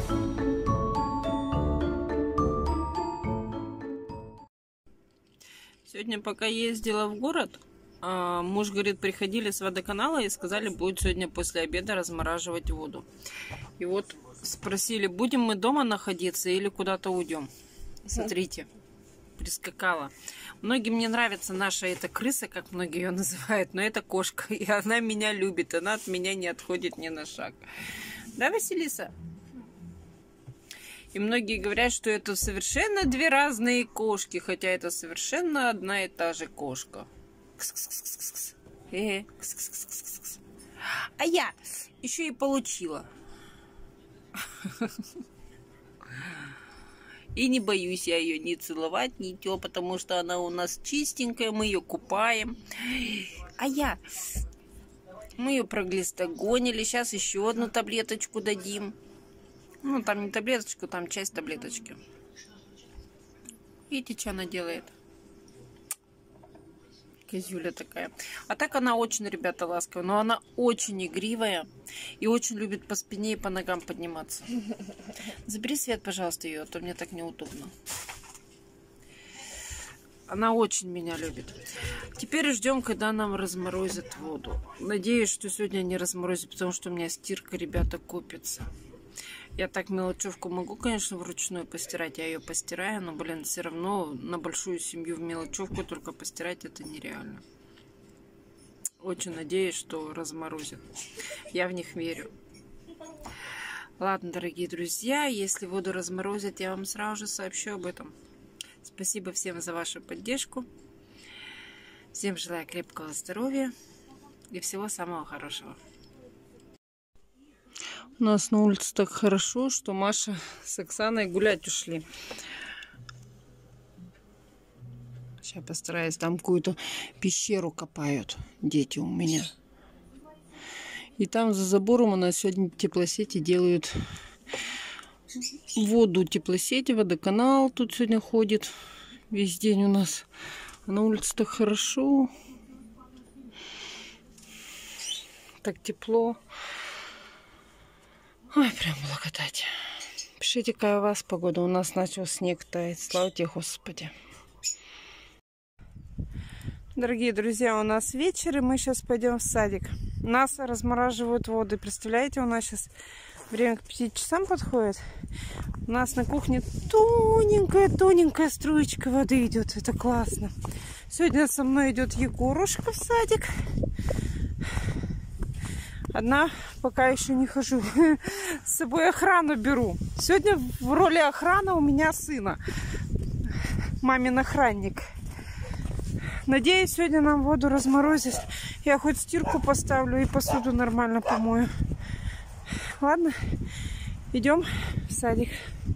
Сегодня, пока ездила в город, муж говорит, приходили с водоканала и сказали, будет сегодня после обеда размораживать воду. И вот спросили, будем мы дома находиться или куда-то уйдем. Смотрите, прискакала. Многим не нравится наша эта крыса, как многие ее называют, но это кошка, и она меня любит, она от меня не отходит ни на шаг. Да, Василиса? И многие говорят, что это совершенно две разные кошки, хотя это совершенно одна и та же кошка. Кс-кс-кс-кс-кс. Кс-кс-кс-кс-кс. А я еще и получила. И не боюсь я ее ни целовать, ни ничего, потому что она у нас чистенькая, мы ее купаем. Мы ее проглистогонили, сейчас еще одну таблеточку дадим. Ну, там не таблеточку, там часть таблеточки. Видите, что она делает? Козюля такая. А так она очень, ребята, ласковая. Но она очень игривая. И очень любит по спине и по ногам подниматься. Забери свет, пожалуйста, ее, а то мне так неудобно. Она очень меня любит. Теперь ждем, когда нам разморозят воду. Надеюсь, что сегодня не разморозят, потому что у меня стирка, ребята, копится. Я так мелочевку могу, конечно, вручную постирать. Я ее постираю, но, блин, все равно на большую семью в мелочевку только постирать это нереально. Очень надеюсь, что разморозят. Я в них верю. Ладно, дорогие друзья, если воду разморозят, я вам сразу же сообщу об этом. Спасибо всем за вашу поддержку. Всем желаю крепкого здоровья и всего самого хорошего. У нас на улице так хорошо, что Маша с Оксаной гулять ушли. Сейчас постараюсь. Там какую-то пещеру копают дети у меня. И там за забором у нас сегодня теплосети делают воду. Теплосети, водоканал тут сегодня ходит. Весь день у нас. А на улице так хорошо. Так тепло. Ой, прям благодать. Пишите, какая у вас погода. У нас начал снег таять. Слава тебе, Господи. Дорогие друзья, у нас вечер, и мы сейчас пойдем в садик. Нас размораживают воду. Представляете, у нас сейчас время к 5 часам подходит. У нас на кухне тоненькая струечка воды идет. Это классно. Сегодня со мной идет Егорушка в садик. Одна пока еще не хожу. С собой охрану беру. Сегодня в роли охраны у меня сына. Мамин охранник. Надеюсь, сегодня нам воду разморозят. Я хоть стирку поставлю и посуду нормально помою. Ладно, идем в садик.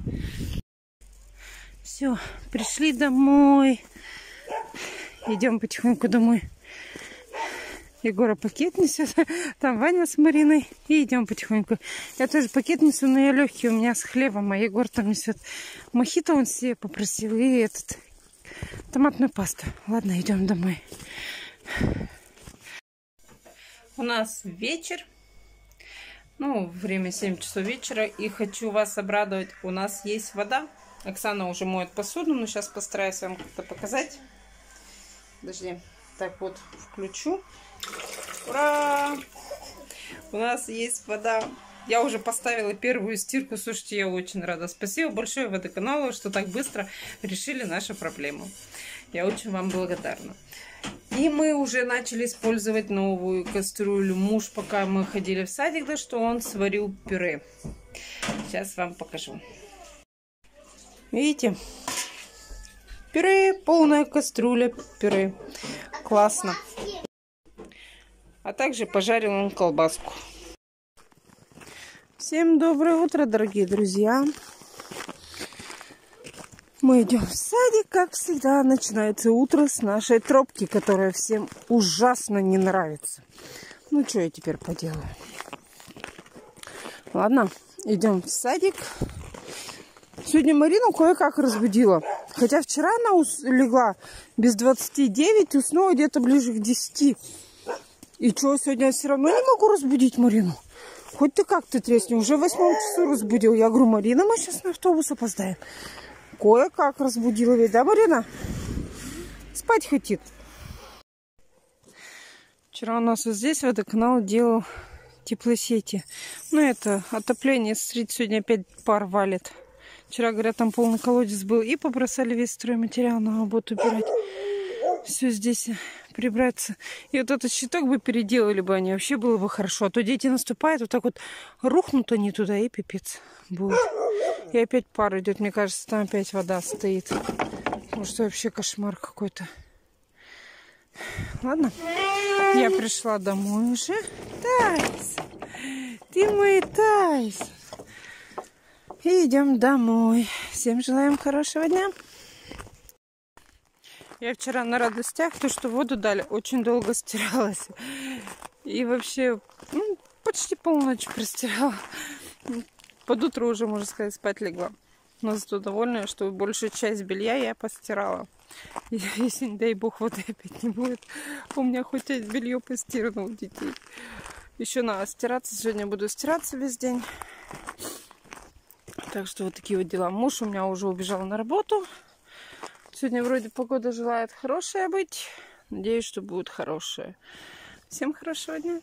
Все, пришли домой. Идем потихоньку домой. Егора пакет несет, там Ваня с Мариной, и идем потихоньку. Я тоже пакет несу, но я легкий, у меня с хлебом, а Егор там несет мохито, он себе попросил, и томатную пасту. Ладно, идем домой. У нас вечер, время 7 часов вечера, и хочу вас обрадовать, у нас есть вода. Оксана уже моет посуду, но сейчас постараюсь вам как-то показать. Подожди, так вот включу. Ура! У нас есть вода. Я уже поставила первую стирку. Слушайте, я очень рада. Спасибо большое водоканалу, что так быстро решили нашу проблему. Я очень вам благодарна. И мы уже начали использовать новую кастрюлю. Муж, пока мы ходили в садик, да, что он сварил пюре. Сейчас вам покажу. Видите? Пюре, полная кастрюля пюре. Классно. А также пожарил он колбаску. Всем доброе утро, дорогие друзья. Мы идем в садик, как всегда. Начинается утро с нашей тропки, которая всем ужасно не нравится. Ну, что я теперь поделаю? Ладно, идем в садик. Сегодня Марину кое-как разбудила. Хотя вчера она легла без 29 и уснула где-то ближе к 10. И что, сегодня я все равно не могу разбудить Марину? Хоть ты как ты тресни, уже в 8 часу разбудил. Я говорю, Марина, мы сейчас на автобус опоздаем. Кое-как разбудила ведь, да, Марина? Спать хотит. Вчера у нас вот здесь водоканал делал теплосети. Ну, это отопление, смотрите, сегодня опять пар валит. Вчера, говорят, там полный колодец был. И побросали весь стройматериал, на работу убирать. Все здесь прибраться. И вот этот щиток бы переделали бы они, вообще было бы хорошо. А то дети наступают, вот так вот рухнут они туда, и пипец будет. И опять пар идет, мне кажется, там опять вода стоит. Потому что вообще кошмар какой-то. Ладно, я пришла домой уже. Тайс, ты мой Тайс. И идем домой. Всем желаем хорошего дня. Я вчера на радостях, то, что воду дали, очень долго стиралась. И вообще, ну, почти полночи простирала. Под утро уже, можно сказать, спать легла. Но зато довольна, что большую часть белья я постирала. И если, не дай бог, воды опять не будет, у меня хоть белье постирано у детей. Еще надо стираться. Сегодня буду стираться весь день. Так что вот такие вот дела. Муж у меня уже убежал на работу. Сегодня вроде погода желает хорошая быть. Надеюсь, что будет хорошая. Всем хорошего дня.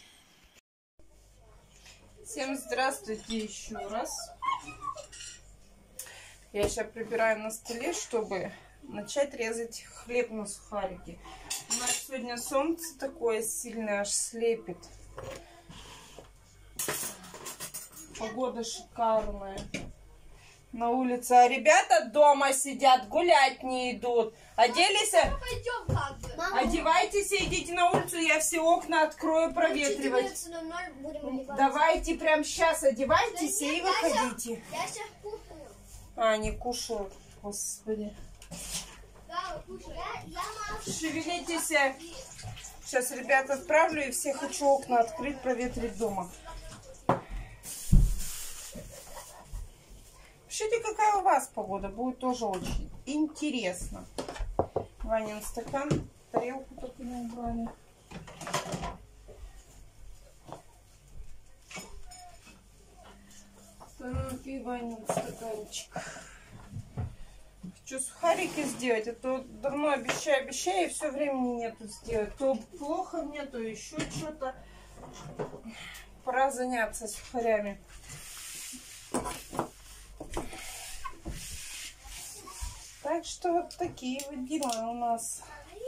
Всем здравствуйте еще раз. Я сейчас прибираю на столе, чтобы начать резать хлеб на сухарики. У нас сегодня солнце такое сильное, аж слепит. Погода шикарная. На улице. А ребята дома сидят, гулять не идут. Оделись? Одевайтесь и идите на улицу. Я все окна открою проветривать. Давайте прямо сейчас одевайтесь и выходите. А, не кушают. Господи. Шевелитесь. Сейчас ребят отправлю и все хочу окна открыть, проветрить дома. Пишите, какая у вас погода. Будет тоже очень интересно. Ванин стакан. Тарелку только не убрали. Так, и Ванин стаканчик. Хочу сухарики сделать. А то давно обещаю, и все времени нету сделать. То плохо мне, то еще что-то. Пора заняться сухарями. Так что вот такие вот дела у нас.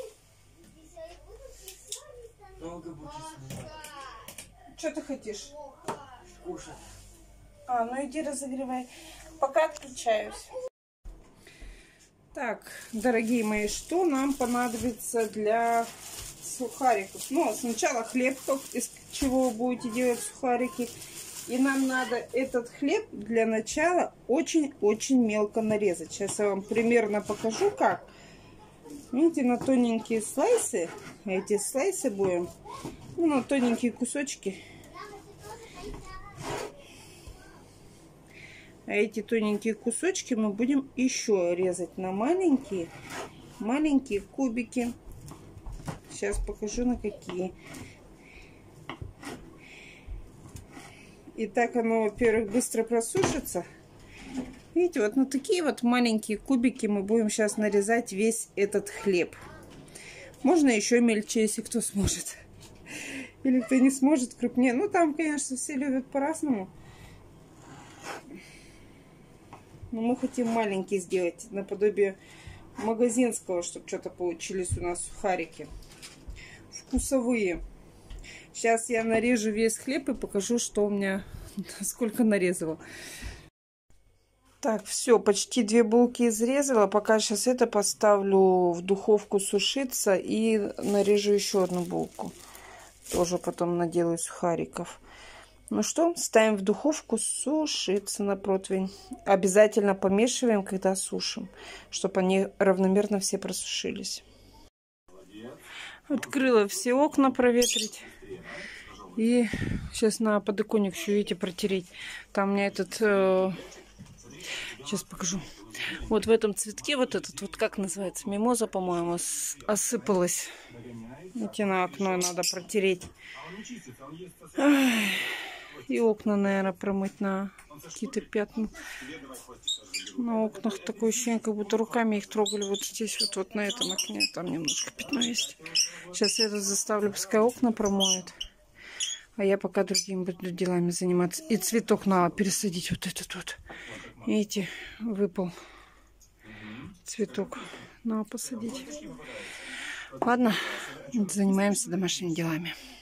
Что ты хотишь? Кушать. А, ну иди разогревай. Пока отключаюсь. Так, дорогие мои, что нам понадобится для сухариков? Ну, сначала хлебков, из чего вы будете делать сухарики. И нам надо этот хлеб для начала очень-очень мелко нарезать. Сейчас я вам примерно покажу, как. Видите, на тоненькие слайсы. Эти слайсы будем, ну, на тоненькие кусочки. А эти тоненькие кусочки мы будем еще резать на маленькие кубики. Сейчас покажу, на какие. И так оно, во-первых, быстро просушится. Видите, вот на такие вот маленькие кубики мы будем сейчас нарезать весь этот хлеб. Можно еще мельче, если кто сможет. Или кто не сможет, крупнее. Ну, там, конечно, все любят по-разному. Но мы хотим маленькие сделать, наподобие магазинского, чтобы что-то получились у нас сухарики. Вкусовые. Сейчас я нарежу весь хлеб и покажу, что у меня, сколько нарезала. Так, все, почти 2 булки изрезала. Пока сейчас это поставлю в духовку сушиться и нарежу еще 1 булку. Тоже потом наделаю сухариков. Ну что, ставим в духовку сушиться на противень. Обязательно помешиваем, когда сушим, чтобы они равномерно все просушились. Открыла все окна проветрить. И сейчас на подоконник еще, видите, протереть. Там у меня этот... сейчас покажу. Вот в этом цветке, вот этот, вот как называется, мимоза, по-моему, осыпалась. Видите, на окно надо протереть. Ай, И окна, наверное, промыть на какие-то пятна. На окнах такое ощущение, как будто руками их трогали. Вот здесь, вот на этом окне, там немножко пятно есть. Сейчас я тут заставлю, пускай окна промоют. А я пока другими буду делами заниматься. И цветок надо пересадить. Вот этот вот. Видите, выпал цветок. Надо посадить. Ладно, занимаемся домашними делами.